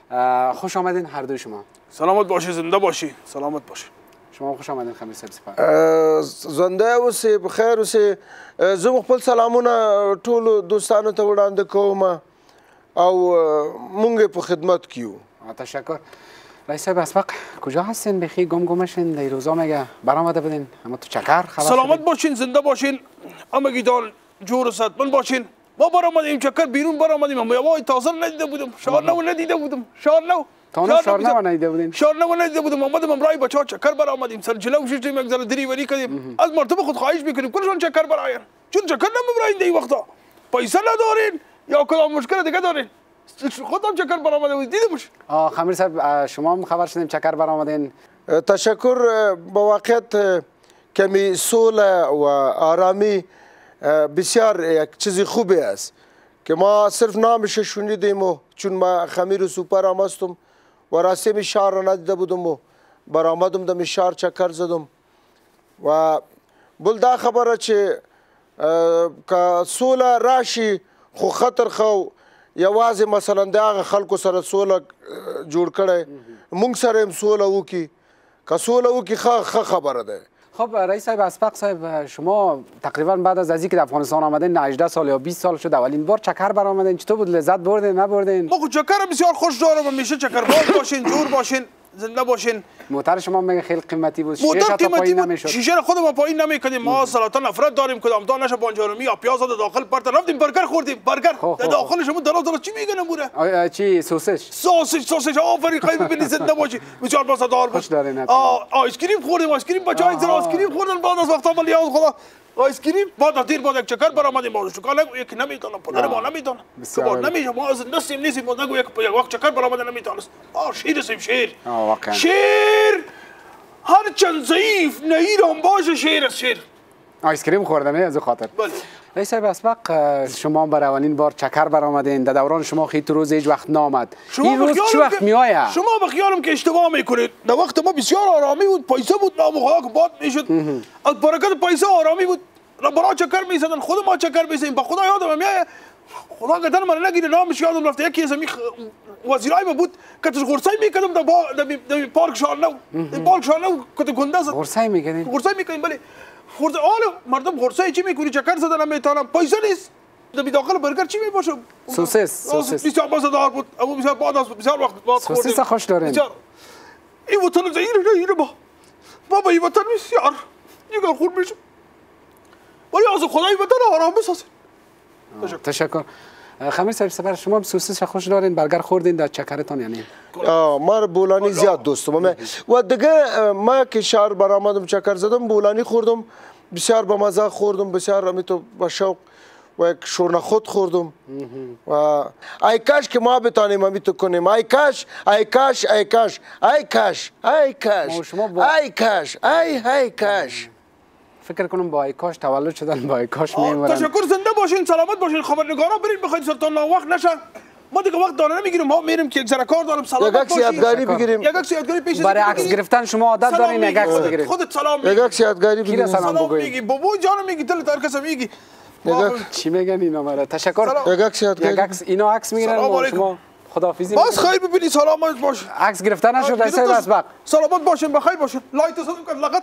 خوش آمدین هر دوی شما. سلامت باشی، زنده باشی، سلامت باشی. شما خوش آمدین خمیر صاحب سپاه. زنده اوسئ، بخیر اوسئ. زه خپل سلامونه ټولو دوستانو ته وړاندې کوم او مونږ په خدمت کې یو. تشکر. رئیس صاحب اسبق کجا هستین؟ بخی گمشین در روزا مگه برآمده بودین؟ اما تو چکر خبر سلامت باشین، زنده باشین، همگیتان جور و صحتمند باشین. ما برآمدیم چکر، بیرون برآمدیم. ما تازه ندیده بودم، شارنو ندیده بودم، شارنو. شارنو ندیده بودین؟ شارنو ندیده بودم. آمدیم امرای بچه‌ها چکر برآمدیم، سر جلو شدیم، یک ذره دریوری کردیم. از مرتبه خود خواهش میکنیم کلشون چکر براین. چون چکر نمیبرین دی وقتا. پیسه ندارین یا کدام مشکل دیگه دارین. خودم چکر برآمده بود دیدمش. خمیر صاحب شما هم خبر شدیم چکر برآمدین. تشکر. با واقعیت کمی صلح و آرامی بسیار یک چیز خوبی است که ما صرف نامش شنیدیم و چون ما خمیر سوپر هم هستم و راسته شهر را ندیده بودم و برآمدم دم شهر چکر زدم و بل دا خبره چې که سوله راشي خو خطر خو یوازې مثلا د هغه خلکو سره سوله جوړ کړی مونږ سره هم سوله وکړي که سوله وکړي ښه خبره ده. خب رئیس صاحب اسبق صاحب شما تقریبا بعد از اینکه افغانستان آمدین 18 سال یا 20 سال شد اولین بار چکر برآمدین، چطور بود؟ لذت بردین نبردین؟ ما چکر بسیار خوش دارم، همیشه چکر باز باشین، جور باشین، زنده باشین. موتر شما میگه خیلی قیمتی بود، موتر قیمتی بود، شیشه خودمون پایین نمیکردیم. ما صلاتا نفرت داریم کدام تا نشه بانجارمی یا پیاز داخل پرت رفتیم برگر خوردیم. برگر داخلش هم دراز چی میگن نموره؟ چی سوسیج آفرین خیلی ببینید زنده باشی بسیار مزه‌دار بود. آیس کریم خوردیم، آیس کریم بچه‌ها زیر آیس کریم خوردن بعد از وقتا ولی خدا آیس کریم بعد از دیر بعد یک چکر برآمدیم. ما شکر نگو یک نمیتونم پدر ما نمیتونه کبار نمیشه. ما از نسیم نیستیم نگو یک وقت چکر برآمده نمیتونست. شیر هستیم شیر. شیر هرچند ضعیف نیرم باشه شیر است شیر. آیس کریم خوردن از خاطر. بله. رئیس صاحب اسبق شما برای اولین بار چکر برآمدین، در دوران شما خیلی روز هیچ وقت نامد. این روز چه وقت میآید؟ شما به خیالم که اشتباه میکنید. در وقت ما بسیار آرامی بود، پیسه بود، نام خدا که باد میشد. از برکت پیسه آرامی بود. برای چکر میزدن، خود ما چکر میزدیم. با خدا یادم میاد خدا گردن من نگیره نامش یادم رفته. یکی از وزیرای ما بود که تو غرسای میکردم در پارک شارنو. پارک شارنو که گنده زد. غرسای میکردین؟ غرسای میکردیم بله. خورده آلو مردم غرسای چی میکنی چکر زدن نمیتونم پیسه نیست. در داخل برگر چی میباشه؟ سوسیس بسیار مزه‌دار بود. اما بسیار بعد از بسیار وقت بعد خوردیم. سوسیس خوش دارین؟ این وطن زیره ما به این وطن بسیار دیگر خورد میشم. ولی از خدای وطن آرام بسازید. تشکر. خمیر صاحب سپر شما سوسیس خوش دارین، برگر خوردین در چکرتان یعنی؟ ما بولانی زیاد دوستم و دیگه ما که شهر برآمدم چکر زدم بولانی خوردم بسیار با مزه خوردم بسیار امیتو با شوق و یک شورنخود خوردم و ای کاش که ما بتانیم امیتو کنیم. ای کاش ای کاش ای کاش ای کاش ای کاش ای کاش ای کاش. فکر کنم با ای کاش تولد شدن با ای کاش میمونن. تشکر. زنده باشین، سلامت باشین. خبرنگارا برید بخواید سرتان وقت نشه. ما دیگه وقت داره نمیگیریم. ما میریم که یک ذره کار دارم. سلامت باشین. یک یادگاری بگیریم. یک عکس یادگاری پیش برای عکس گرفتن شما عادت دارین یک عکس بگیرید. خودت سلام میگی. یک عکس یادگاری بگیریم. سلام میگی بابا جان میگی دل هر کس میگی. چی میگن اینا مرا؟ تشکر. یک عکس یادگاری. یک عکس اینا عکس میگیرن شما خداحافظی. بس خیر ببینید سلامت باش. عکس گرفتن نشد رئیس اسبق. سلامت باشین بخیر باشین. لایت صدق